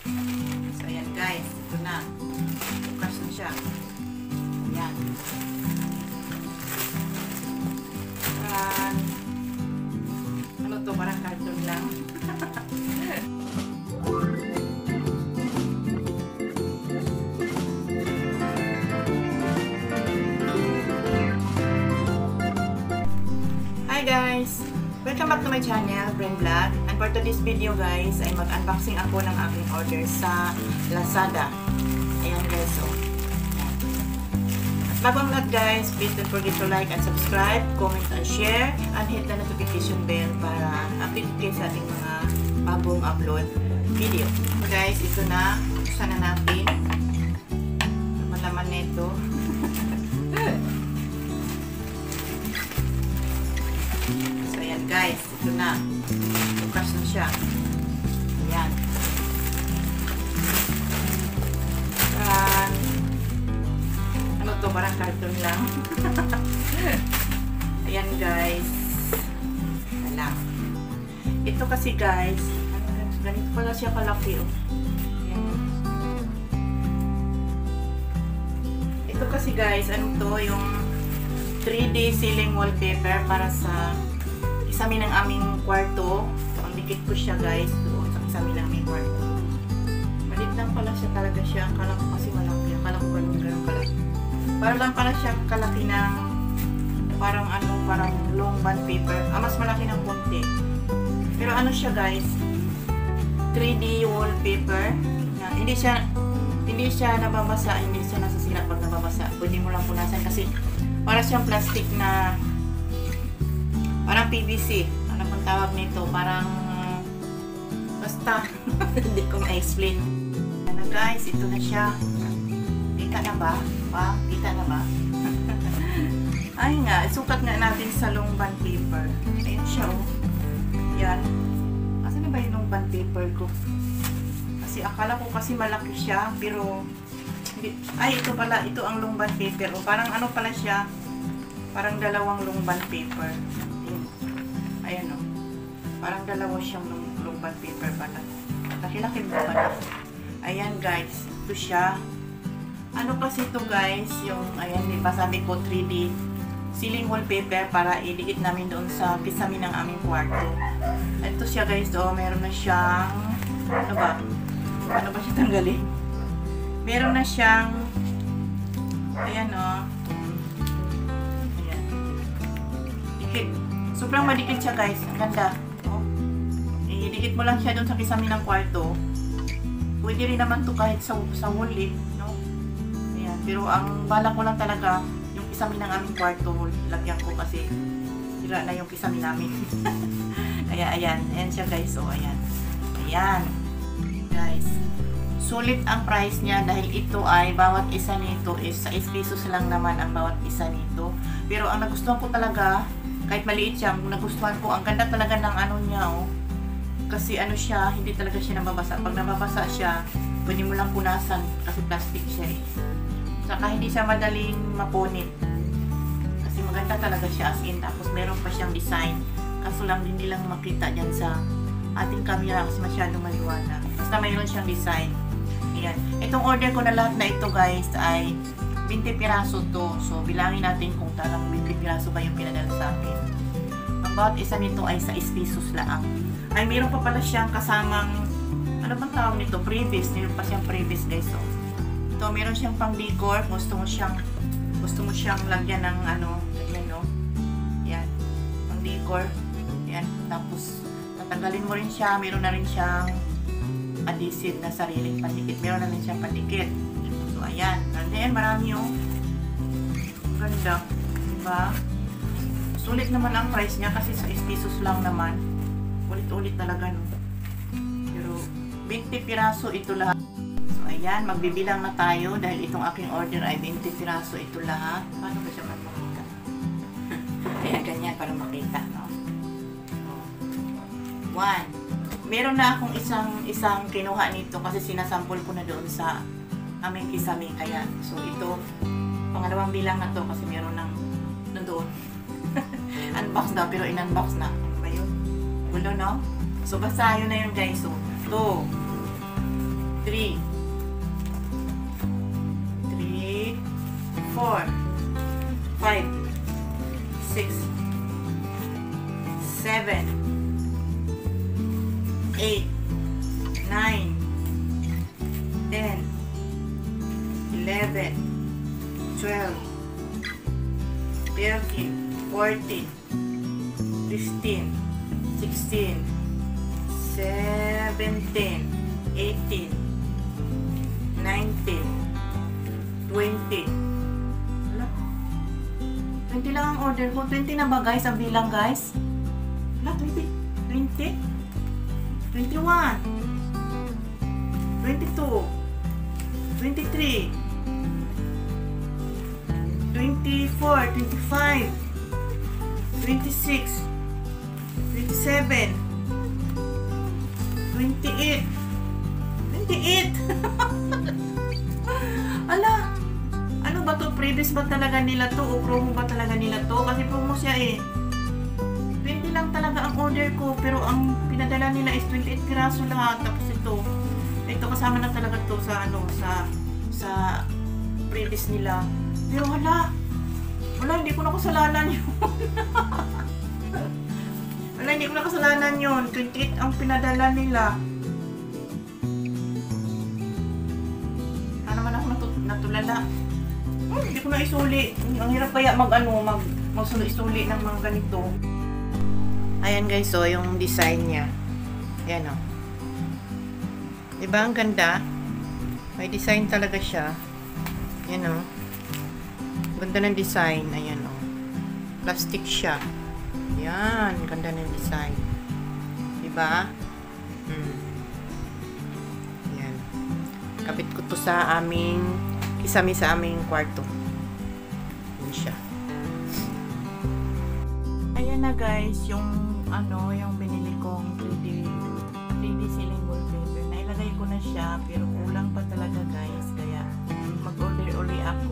So, ayan guys. Ito na. Bukas na siya. Ayan. Ano to? Parang cartoon lang. Hi guys! Welcome back to my channel, Brain Vlog. And for today's video guys, ay mag-unboxing ako ng aking order sa Lazada. Ayan guys, so. At bago ang lahat guys, please don't forget to like and subscribe, comment and share, and hit the notification bell para update kayo sa ating mga bagong upload video. So guys, ito na. Buksan na natin. Malaman nito. Guys, ito na. Bukas na siya. Ayan. Ano to? Parang cartoon lang. Ayan guys. Alam. Ito kasi guys, ganito pala siya kalaki. Oh. Ayan. Ito kasi guys, ano to? Yung 3D ceiling wallpaper para sa isami ng aming kwarto. So, ang dikit ko siya guys doon sa isami ng aming kwarto. Malit lang pala siya talaga siya. Akala ko kasi malaki. Akala ko ganun kalaki. Para lang pala siya kalaki ng parang ano, parang long bond paper. Mas malaki ng konti. Pero ano siya guys, 3D wallpaper. Na, hindi siya nababasa, hindi siya nasasira pag nababasa. Pwede mo lang punasan kasi para siyang plastic na parang PVC. Ano pang tawag nito? Parang basta. Hindi ko ma-explain. Ano guys, ito na siya. Kita na ba? Kita na ba? Ay nga, isukat nga natin sa long bond paper. Ayun siya oh. Yan. Asan na ba yung long bond paper ko? Kasi akala ko kasi malaki siya, pero hindi. Ay, ito pala. Ito ang long bond paper. O, parang ano pala siya? Parang dalawang long bond paper. Ayan o. Parang dalawa siyang long bond paper pala. Laki-laki mo pala. Ayan guys. Ito siya. Ano kasi ito guys? Yung, ayan, diba sabi ko 3D ceiling wallpaper para idikit namin doon sa kisami ng aming kwarto. Ito siya guys. O, meron na siyang, ano ba? Ano ba siya tanggalin? Meron na siyang, ayan o. Ayan. Dikit. Sobrang madikit siya guys. Ang ganda. Oh. Idikit mo lang siya doon sa kisami ng kwarto. Pwede rin naman to kahit sa wall eh. No? Ayan. Pero ang bala ko lang talaga, yung kisami ng aming kwarto, lagyan ko kasi sira na yung kisami namin. Kaya ayan. Ayan siya guys. Oh, ayan. Ayan. Guys. Sulit ang price niya dahil ito ay bawat isa nito is 6 pesos lang naman ang bawat isa nito. Pero ang nagustuhan ko talaga, kahit maliit siya, nagustuhan ko. Ang ganda talaga ng ano niya, oh. Kasi ano siya, hindi talaga siya nababasa. Pag nababasa siya, pwede mo lang punasan kasi plastic siya eh. Saka hindi siya madaling mapunit. Kasi maganda talaga siya as in. Tapos meron pa siyang design. Kaso lang hindi lang makita dyan sa ating camera kasi masyadong maliwanag. Basta mayroon siyang design. Ayan. Itong order ko na lahat na ito guys ay 20 piraso to. So, bilangin natin kung talagang 20 piraso ba yung pinadala sa akin. Ang bawat isa nito ay 6 pesos lang. Ay, meron pa pala siyang kasamang, ano bang tawag nito? Previous. Meron pa siyang previous guys. So, ito, meron siyang pang decor. Gusto mo siyang lagyan ng ano, ganyan no? Yan. Pang decor. Yan. Tapos, tatanggalin mo rin siya. Meron na rin siyang adhesive na sariling pandikit. Meron na rin siyang pandikit. So, ayan. And then, marami yung ganda. Diba? Sulit naman ang price niya kasi sa 6 pesos lang naman. Ulit-ulit talaga, no? Pero, 20 piraso ito lahat. So, ayan. Magbibilang na tayo dahil itong aking order ay 20 piraso ito lahat. Paano ba siya makita? Ayan, ganyan para makita, no? 1. Meron na akong isang kinuha nito kasi sinasample ko na doon sa aming kisame. Ayan. So, ito, pangalawang bilang na to kasi meron ng doon. Unbox daw, pero in-unbox na. Ano ba yun? Gulo, no? So, basta yun na yun, guys. So, ito. 3, 4, 5, 6, 7, 8, 9, 10, 11, 12, 13, 14, 15, 16, 17, 18, 19, 20. Wala. 20 lang ang order ko. 20 na ba guys? Ang bilang guys? Wala, 20. 20. 21. 22. 23. 24. 25. 26. 27. 28. 28. Ala, ano ba to? Previous ba talaga nila to? O promo ba talaga nila to? Kasi promo siya eh. 20 lang talaga ang order ko. Pero ang pinadala nila is 28 piraso lahat. Tapos ito kasama na talaga to sa ano, sa previous nila. Pero wala, hindi ko na kasalanan yun. Wala, hindi ko na kasalanan yun. 28 ang pinadala nila. Natulala. Hindi ko na isuli. Ang hirap kaya isuli ng mga ganito. Ayan guys, so yung design niya. Ayan o. Diba ang ganda? May design talaga siya. Ayan o. Ganda ng design. Ayan o. Plastic siya. Ayan. Ganda ng design. Diba? Ayan. Kapit ko to sa aming kisame sa aming kwarto. Yun siya. Ayan na guys, yung binili kong 3D ceiling wallpaper. Nailagay ko na siya, pero kulang pa talaga guys. Kaya mag-order uli ako